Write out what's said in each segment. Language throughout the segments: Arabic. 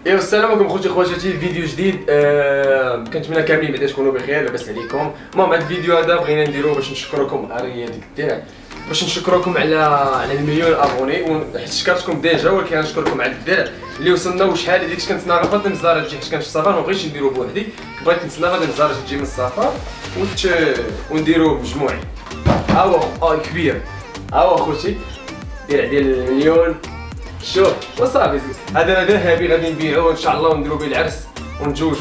ايوا السلام عليكم خوتي خواتاتي، فيديو جديد. كنتمنى كاملين بعدا تكونوا بخير. لاباس عليكم. المهم هذا الفيديو هذا بغينا نديروه باش نشكركم اري هذيك الدرع، باش نشكركم على المليون ابوني، حيت شكرتكم ديجا، ولكن غنشكركم على الدرع اللي وصلنا. وشحال هذيك كنتسنى غير فاطمه الزهراء تجي، حيت كانت في السفر ما بغيتش نديرو بوحدي، بغيت نتسنى غادي الزهراء تجي من السفر ونديروه بمجموعي. ها هو كبير، ها هو خوتي درع ديال المليون. شوف وصافي، هذا ذهبي غادي نبيعوه ان شاء الله ونديرو به العرس ونتزوجوا.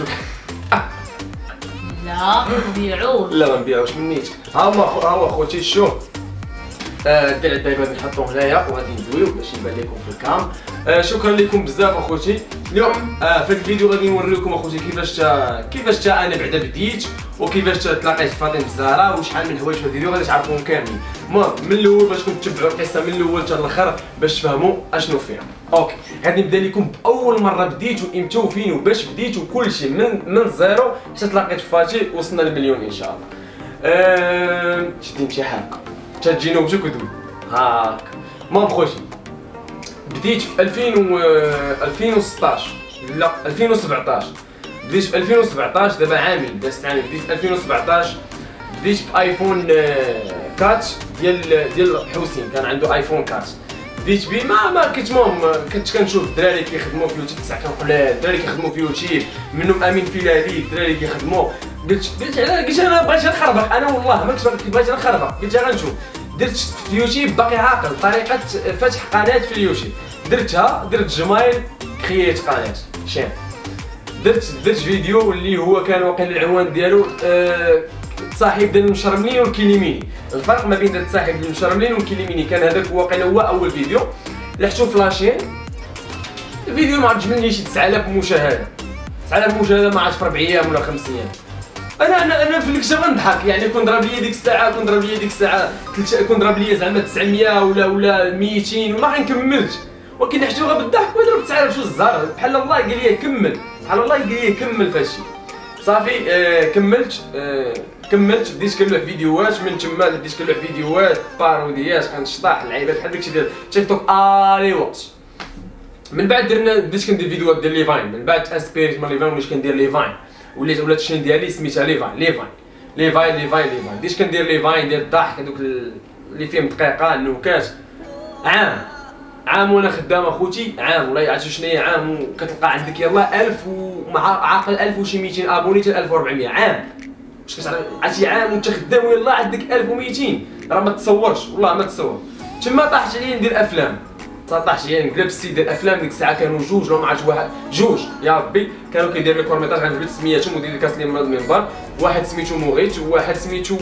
لا نبيعوه، لا ما نبيعوش من نيتك. ها هو خوتي شوف، الدرع دابا غادي نحطوه هنايا وغادي نزويوه باش يبان لكم في الكام. شكرا لكم بزاف اخوتي. اليوم في هذا الفيديو غادي نوريكم اخوتي كيفاش انا بعدا بديت، وكيفاش تلاقيت فاطمه الزهراء، وشحال من حوايج في الفيديو غادي تعرفوهم كاملين. المهم من الاول باش تتبعوا القصه من الاول حتى الاخر باش تفهموا اشنو فيها. اوكي غادي نبدا لكم باول مره بديت وامتى وفين وباش بديت وكل شيء من الزيرو حتى تلاقيت فاتي وصلنا للمليون ان شاء الله. شدي امتحان تجي نوبتك ودوي هاك. المهم خوتي بديت في 2016 لا 2017. بديت في 2017 دابا عامين دازت عامين. بديت في 2017 بديت بايفون 4 ديال حسين، كان عنده ايفون 4. بديت بيه ما كنت كنت كنشوف الدراري كيخدموا في يوتيوب، بصح كنقول الدراري كيخدموا في يوتيوب منهم امين فيلالي، الدراري كيخدموا. قلت انا بغيت نخربق، انا والله ما كنت بغيت نخربق. قلت غنشوف. درت في يوتيوب باقي عاقل طريقه فتح قناه في اليوتيوب، درت جمايل كرييت قناه شين. درت فيديو اللي هو كان واقيلا العنوان ديالو صاحب ديال المشرملين والكيليميني. الفرق ما بين صاحب ديال المشرملين والكيليميني كان هذاك واقيلا هو اول فيديو لحتو في لاشين. الفيديو ما عرفتش مني شي 9000 مشاهده، 9000 مشاهده ما عرفتش في 4 ايام ولا 5 ايام. انا في الكتاب غنضحك، يعني كون ضرب لي ديك الساعه كون ضرب لي زعما 900 ولا 200 وما غنكملش، ولكن حشتو غير بالضحك وضرب 9000 شو الزهر. بحال الله قال لي كمل، بحال الله قال لي كمل فهادشي. صافي كملت بديت كنلوح فيديوهات. من تما بديت كنلوح فيديوهات باروديات، كنشطح اللعيبات بحال داكشي ديال تيك توك الي وقت. من بعد بديت كندير فيديوهات ديال لي فاين، من بعد انسبيريت من لي فاين وليت كندير لي فاين، ولات الشين ديالي سميتها لي فاين. بديت كندير لي فاين ديال الضحك، هذوك اللي فيهم دقيقه النكات. عام وانا خدام اخوتي، عام والله عرفتي شنو هي عام، وكتلقى عندك يلاه 1000 ومع عاقل 1000 وشي 200 ابوني حتى 1400 عام. واش كتعرف عرفتي عام وانت خدام ويلاه عندك 1200 راه ما تصورش، والله ما تصور. تما طاحت عليا ندير افلام، طاحت عليا نقلب السيد ديال الافلام. ديك الساعه كانوا جوج ولا ما عرفتش واحد جوج يا ربي كانوا كيديروا لي كورميطاج، غنجبد سميتهم ودير كاس لي من المنبر. واحد سميتو مغيت وواحد سميتو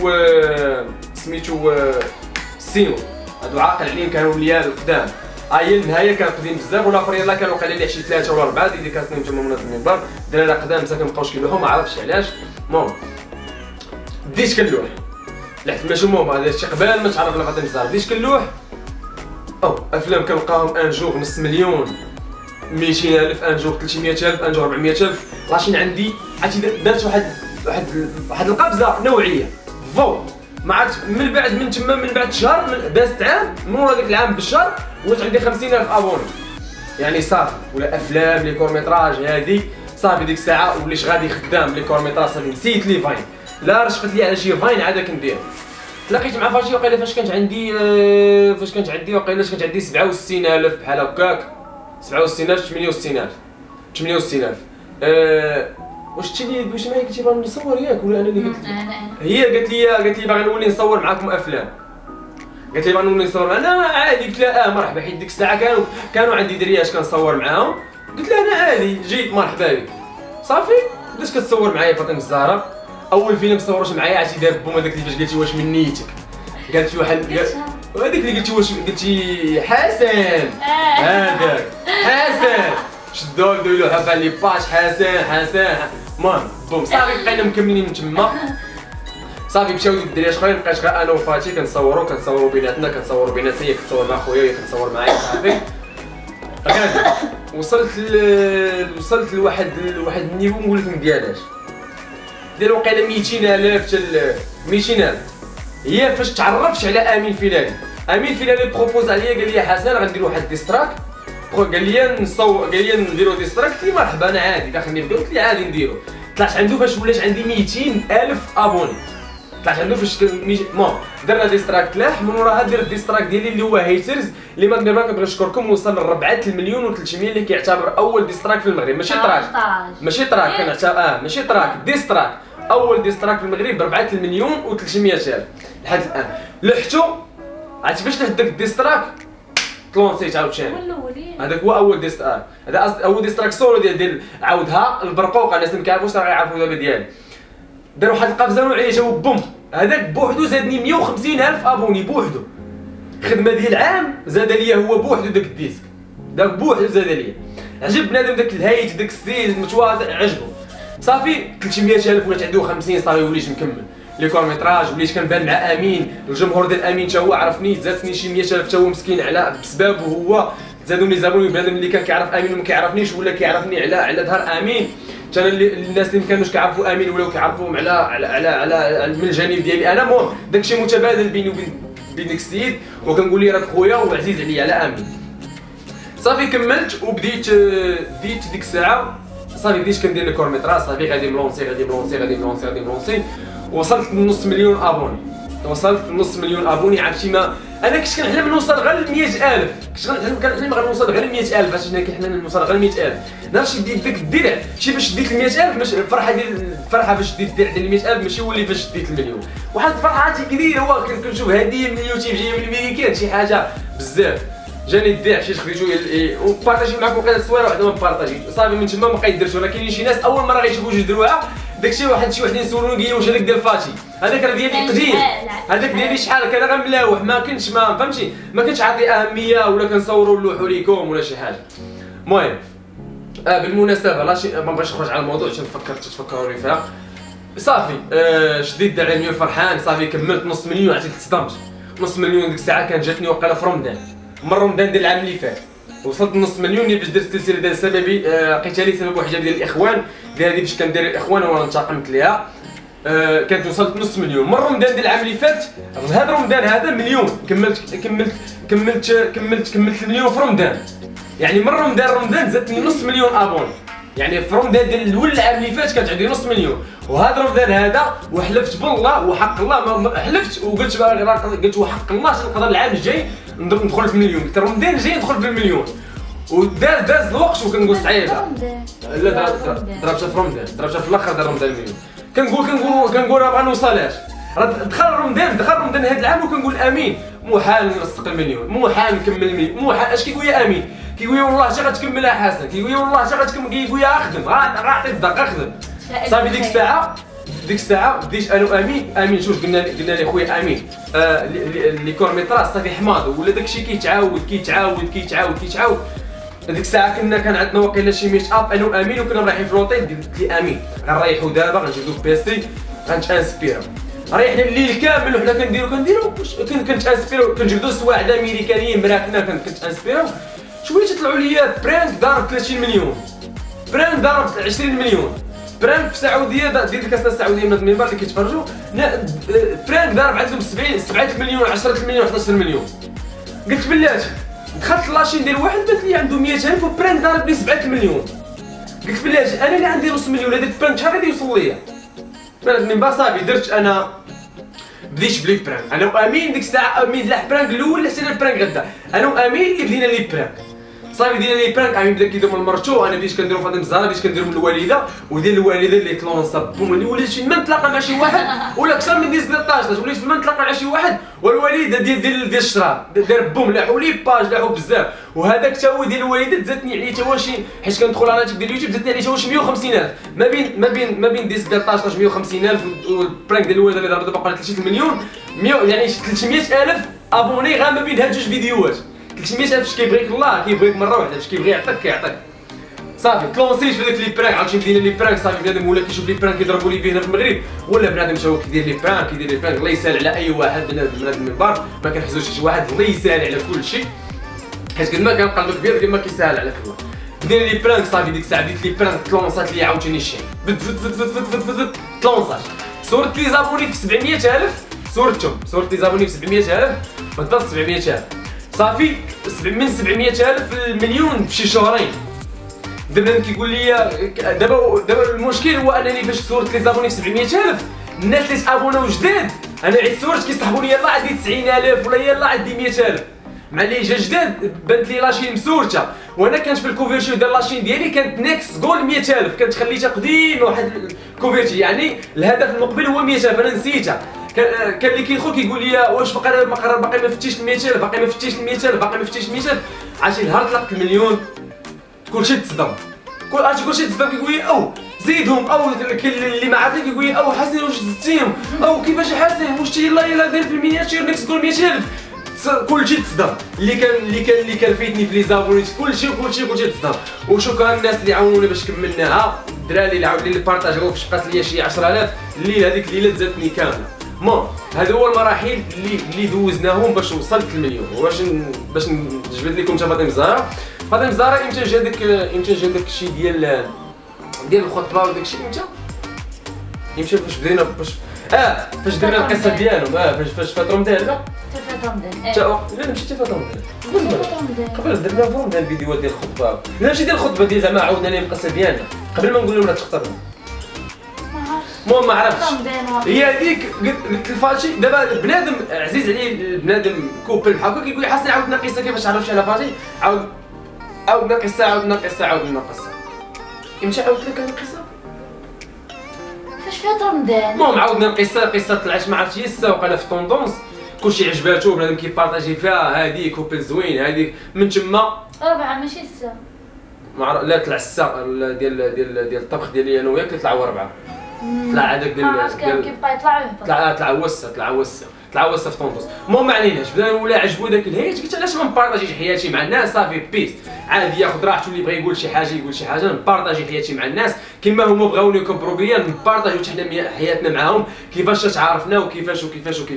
سينو. هادو عاقل عليهم كانوا ليا القدام. هي النهايه كانوا قديم بزاف، والاخرين يلاه كانوا واقيلا لي شي 3 ولا 4 ديال كاس لهم تما من المنبر. الدراري قدام مساكن مابقاوش كيلوحوا ما عرفتش علاش. المهم بديت كنلوح لحت ماشي المهم هذا الشيء قبل ما تعرف على فاطمه الزهراء. بديت كنلوح افلام كنلقاهم ان جوغ نص مليون، 200,000 ان جوغ، 300,000 ان جوغ، 400,000. لاشين عندي عرفتي دارت واحد القفزه نوعيه فوق. ما عرفت من بعد شهر دازت عام، من ورا داك العام بالشهر ولات عندي 50,000 ابوني. يعني صافي ولا افلام لي كورميطراج هذه صافي. ديك الساعه وليت غادي خدام لي كورميطراج صافي نسيت لي فاين. لا رشقت لي على شي فاين عاد كندير. تلاقيت مع فاشي وقيلا فاش كانت عندي وقيلا كانت عندي 67,000 بحال هكاك، 67,000 68,000. واش واش معايا كنتي باغي نصور ياك ولا انا اللي قلت لك؟ هي قالت لي باغي نولي نصور معاكم افلام، قالت لي باغي نولي نصور. انا عادي قلت لها مرحبا، حيت ديك الساعه كانوا عندي دريات كنصور معاهم. قلت لها انا عادي جيت مرحبا بك. صافي بدات كتصور معايا فاطمه الزهراء. اول فيلم صورت معايا عرفتي دار بوما داك اللي فاش قالتي واش من نيتك، قالت لي واحد هذيك اللي قلتي واش قلتي حسن هذاك حسن شدوا له حبه لي باش حسن. المهم بوم صافي بقينا مكملين من تما. صافي مشاو الدراري اخرين، بقيت غير انا وفاتي كنصوروا بيناتنا، هي كتصور مع خويا وهي كتصور معايا. صافي غادي وصلت لواحد النيفو نقول لك مديالاش ديال وقيلا 200,000 حتى 200,000. هي فاش تعرفتش على امين فيلالي بروبوز عليا، قال لي حسن غندير واحد ديستراك قال لي نصور، قال لي نديرو ديستراكت، مرحبا انا عادي داخلني فيديو، قلت لي عادي نديرو. طلعت عنده فاش ولات عندي 200,000 ابوني، طلعت عنده فاش المهم درنا ديستراكت لاح، من وراها درت الديستراكت ديالي اللي هو هيترز اللي ما كنبغي نشكركم، وصل ل 4,300,300 اللي كيعتبر اول ديستراك في المغرب، ماشي تراك ماشي تراك كنعتبر ماشي تراك ديستراك، اول ديستراك في المغرب ب 4,300,000 لحد الان. لحتو عرفتي باش لحت داك الديستراك طلونسيت عاوتاني، هذاك هو اول ديستراك، هذا اول ديستراك سولو ديال عاودها البرقوقه، الناس اللي ما كيعرفوش راه غيعرفوا دابا ديالي. دار واحد القفزه نوعيه جاو بوم، هذاك بوحدو زادني 150,000 ابوني بوحدو، خدمه ديال عام زاد ليا هو بوحدو داك الديسك، داك بوحدو زاد ليا. عجب بنادم داك الهايت داك السيد المتواضع عجبو. صافي 300,000 ولات عنده 50 صافي وليت مكمل لي كورميتراج، وليت كنبان مع امين، الجمهور ديال امين حتى هو عرفني، زادتني شي 100,000 حتى هو مسكين على بسببه هو، زادوني زابوني بنادم اللي كان كيعرف امين وما كيعرفنيش ولا كيعرفني على ظهر امين. حتى الناس اللي ما كانوش كيعرفوا امين ولاو كيعرفوهم على من الجانب ديالي انا. المهم داكشي متبادل بيني وبين ديك السيد، وكنقول ليه راك خويا وعزيز عليا على امين. صافي كملت وبديت ديك الساعه صافي بديت كندير لي كورميتراج، صافي غادي ملونسي وصلت لنص مليون ابوني، وصلت لنص مليون ابوني. عرفتي ما انا كنت كنحلم نوصل غير ل 100,000، كنت كنحلم غير نوصل غير ل 100,000، عرفتي شنو كنحلم نوصل غير ل 100,000. نعرف ديت داك الدرع، شي فاش ديت ل 100,000 ماشي الفرحه فاش ديت الدرع ديال 100,000 ماشي هو اللي فاش ديت المليون، واحد الفرحه كبيره، هو كنشوف هديه من اليوتيوب جايه من الميريكان شي حاجه بزاف. جاني الدرع شي خديتو وبارطاجي معكم وقيله تصويره وحده ما بارطاجي، صافي من تما ما بقيت راه كاينين شي ناس اول مره غيشوفوا جوج دروعه داكشي شي وحدين يسولوني قال لي واش هذاك ديال فاتي، هذاك راه ديالي قديم، هذاك ديالي شحال كان غير ملاوح، ما كنتش ما فهمتي ما كنتش عاطي اهميه ولا كنصوروا نلوحوا ليكم ولا شي حاجه. المهم بالمناسبه لا شي ما بغيتش نخرج على الموضوع عشان تفكروني فيها. صافي شديت دابا مليون فرحان، صافي كملت نص مليون، عرفتي تصدمت. نص مليون ديك الساعه كانت جاتني وقيله في رمضان، من رمضان ديال العام اللي فات وصلت نص مليون اللي باش درت السلسله ديال سببي لقيتها لي سبب واحد ديال الاخوان ديال هذه باش كندير الاخوان وانا انتقمت ليها. كانت وصلت نص مليون من رمضان ديال العام اللي فات، هذا رمضان هذا مليون، كملت المليون في رمضان، يعني من رمضان زادتني نص مليون ابوني، يعني في رمضان ديال الاول العام اللي فات كانت عندي نص مليون، وهذا رمضان هذا وحلفت بالله وحق الله ما حلفت وقلت قلت وحق الله نقدر العام الجاي ندخل في المليون، قلت رمضان الجاي ندخل في المليون، وداز الوقت وكنقول صعيبه. لا ضربتها في رمضان، ضربتها في الاخر ديال رمضان المليون. كنقول راه ما نوصلهاش، راه دخل رمضان هذا العام وكنقول امين محال نرسق المليون، محال نكمل المليون، محال. اش كيقول لي امين؟ كيقول لي والله حتى غتكملها حسن، كيقول لي والله حتى غتكمل، كيقول لي اخدم غنعطيك الدق اخدم. صافي ديك الساعه بديت انا وامين شوف قلنا لي خويا امين لي كورميتراج صافي حماض ولا داكشي كيتعاود. هذيك الساعه كان عندنا واقيلا شي ميت اب انا وامين وكنا رايحين في لوطيل، قلت لي امين غنريحو دابا غنجيب دوك بيسي غنتانسبيرو، ريحنا الليل كامل وحنا كنديرو كنتانسبيرو، كنجبدو سواعد امريكانيين مراكنا كنتانسبيرو شويه تطلعوا ليا برانك ضارب 30 مليون، برانك ضارب 20 مليون، برانك في السعوديه ديال الكاس السعوديه من المنبر اللي كيتفرجوا برانك ضارب عندهم 7 مليون 10 مليون 11 مليون. قلت بلاتي دخلت لاشين ديال واحد بات لي عنده 100,000 وبرانك ضارب لي 7 مليون، قلت بلاتي انا اللي عندي نص مليون هذاك البرانك شحال غادي يوصل ليا؟ من المنبر صافي درت انا بديت بلي برانك انا وامين. ديك الساعه امين لاح برانك الاول حتى البرانك غدا، انا وامين اللي بدينا لي برانك. صافي دينا لي برانك، امين بدا كيدير من مرتو، انا بديت كنديرو فاطمه الزهراء، بديت كندير من الوالده، وديال الوالده اللي تلونصا بوم، وليت فين نتلاقى مع شي واحد ولا اكثر من 13 وليت فين نتلاقى مع شي واحد والوالده ديال الشراب دار بوم لاحو لي باج لاحو بزاف، وهذاك حتى هو ديال الوالده تزادني عليه حتى هو شي حيت كندخل على ديال اليوتيوب زادني عليه حتى هو شي 150,000 ما بين ديس 13 150,000 والبرانك ديال الوالده اللي ضرب دابا قال 3 مليون يعني 300,000 ابوني غير ما بين هاد جوج فيديوهات. 300,000 فاش كيبغيك الله كيبغيك مره واحده، فاش كيبغي يعطيك كيعطيك. صافي تلونسيت في داك لي برانك، عرفتي بدينا لي برانك صافي بنادم ولا كيشوف لي برانك كيضربوا لي فيه هنا في المغرب، ولا بنادم تا هو كيدير لي برانك الله يسهل على اي واحد بنادم من المنبر، ما كنحزوش شي واحد الله يسهل على كل شيء حيت كلمه كان قلبك كبير كلمه كيسهل عليك الله. بدينا لي برانك صافي ديك الساعه بديت لي برانك تلونسات لي عاوتاني الشيء تلونسات صورت لي زابوني في 700,000 صورت لي زابوني في 700,000 بالضبط 700,000 صافي من 700,000 لمليون في شي شهرين. دابا كيقول لي دابا المشكل هو انني فاش صورت لي زابوني في 700,000 الناس اللي تابوناو جداد انا عيد صورت كيصحبوني يلاه عندي 90,000 ولا يلاه عندي 100,000 مع اللي جا جداد بانت لي لاشين مسورته وانا كانت في الكوفيرتي ديال لاشين ديالي كانت نيكس جول 100,000 كانت خليتها قديمه واحد الكوفيرتي يعني الهدف المقبل هو 100,000 انا نسيتها. كان اللي كيدخل كيقول لي واش باقي ما فتيش 100,000 باقي ما فتيش 100,000 باقي ما فتيش 100,000 عرفتي نهار طلقت المليون كلشي تصدم كلشي تصدم كيقول لي او زيدهم او اللي ما عارفين كيقول لي او حسن واش زدتيهم او كيفاش حسن واش تي يلاه داير في المينياتير نيكس جول 100,000 كلشي تصدم اللي كان فايتني في لي زابونيت كلشي تصدم. وشكرا للناس اللي عاونوني باش كملناها الدراري اللي بارطاجيو فاش بقات ليا شي 10,000 الليله هذيك الليله زادتني كامله. المهم هادو هو المراحل اللي دوزناهم باش وصلت المليون. باش نجبد لكم فاطمه الزهراء امتى جا داك الشيء ديال الخطبه وداك الشيء امتى فاش بدينا فاش درنا القصه ديالهم فاش فات رمضان لا لا ماشي فات رمضان قبل درنا في رمضان الفيديوهات ديال الخطبه لا ماشي ديال الخطبه ديال زعما عاودنا لهم القصه ديالنا قبل ما نقول لهم راه تخطبنا. المهم ما عرفتش هي هذيك قلت الفاتشي دابا بنادم عزيز عليه البنادم كوبل بحال هكا كيقول لي حسن عاودنا قصه كيفاش عرفتي على فاتشي عاودنا قصه امتى عاودت لك القصه فاش فات رمضان. المهم عاودنا القصه طلعت ما عرفتش هي السوق انا في طوندونس كلشي عجباتو بنادم كيبارطاجي فيها هذه كوبل زوين هذيك من تما 4 ماشي 6 ما عرف لا طلع 6 ديال الطبخ ديالي انا وياك طلعوا 4 طلع هذاك ديال كيبقى يطلع طلع وسط في طونطوس. المهم ما عليناش بدا ولا عجبو داك الهيت قلت علاش ما نبارطاجيش حياتي مع الناس صافي بيس عادي ياخذ راحته اللي بغى يقول شي حاجه نبارطاجي حياتي مع الناس كما هما بغاوني يكبروا بيا نبارطاجيو حنا حياتنا معاهم كيفاش تعارفنا وكيفاش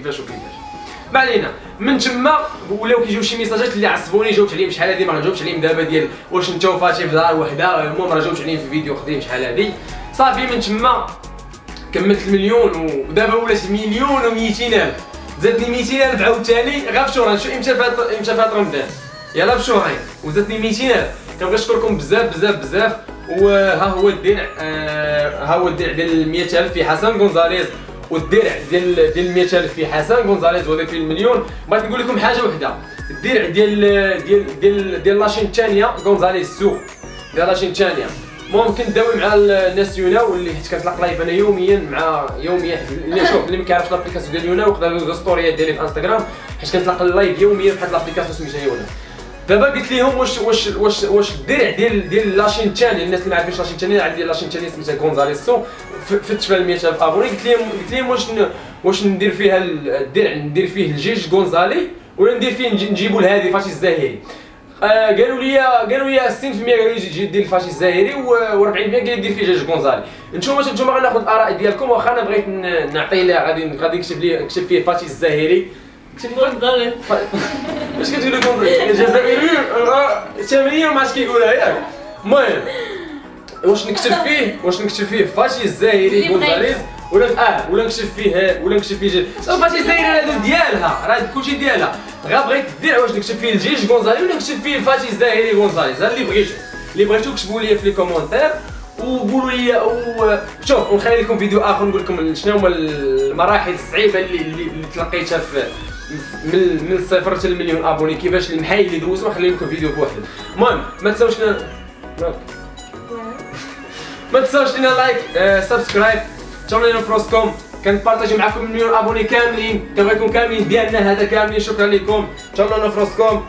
ما علينا. من تما ولاو كيجيو شي ميساجات اللي عصبوني جاوبت عليهم شحال هادي ما جاوبتش عليهم دابا ديال واش انت وفاتي في دار وحده. المهم راه جاوبت عليهم في فيديو قديم شحال هادي صافي. من تما كملت المليون ودابا ولات 1,200,000 زادني 200,000 عاوتاني غير في شهرين. شو امتى فات رمضان يلا في شهرين وزادني 200,000. كنبغي نشكركم بزاف وها هو الدرع ديال 100,000 في حسن غونزاليز والدرع ديال 100,000 في حسن غونزاليز وهذا في المليون. بغيت نقول لكم حاجه وحده الدرع ديال لاشين الثانيه غونزاليز سو ديال لاشين الثانيه. المهم كنت داوي مع الناس يونا واللي حيت كنطلق لايف انا يوميا اللي شوف اللي ما كيعرفش لابليكاسيون ديال يونا ويقدر يلقى ستوريات ديالي في انستغرام حيت كنطلق اللايف يوميا بواحد لابليكاسيون سميتها يونا. دابا قلت لهم واش الدرع ديال لاشين الثانيه الناس اللي ما عارفينش لاشين الثانيه عندي لاشين الثانيه سميتها غونزاليز سو فتش فيها 100,000 ابوني. قلت لهم واش ندير فيها الدرع ندير فيه الجيج غونزالي ولا ندير فيه نجيبوا لهادي فاشي الزاهري. قالوا لي 60% يجي دير الفاشي الزاهري و40% قال دير فيه جيج غونزالي. نتوما غناخذ الاراء ديالكم واخا انا بغيت نعطي غادي نكتب فيه الفاشي الزاهري غونزالي واش كتقولوا غونزالي الجزائري التمرين ما عرفتش كيقولها ياك. المهم واش نكتب فيه فاشي الزاهري غونزاليز ولا نكتب فيه جيج الفاشي الزاهري هذا ديالها راه كلشي ديالها غا بغيت دير واش نكتب فيه الجيج غونزالي ولا نكتب فيه الفاشي الزاهري غونزاليز. هذا اللي بغيتو كتبوا لي في لي كومونتير وقولوا لي شوف ونخلي لكم فيديو اخر نقول لكم شنو هما المراحل الصعيبه اللي تلقيتها من الصفر حتى المليون ابوني كيفاش المحايل اللي دوزت ونخلي لكم فيديو بوحدو. المهم ما تنساوش لنا لايك سبسكرايب تشارلينا فراسكم كنبارطاجي معكم المليون ابوني كاملين كنبغيكم كاملين ديالنا هذا كاملين. شكرا لكم تشارلينا فراسكم.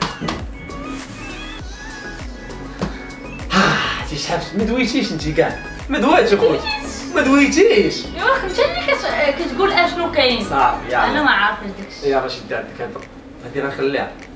شحال ما دويتيش انت كاع ما دويتش اخويا ما دويتيش يا اخي انت اللي كتقول اشنو كاين صافي انا ما عارفش داكشي يا راه شد عندك هذه راه نخليها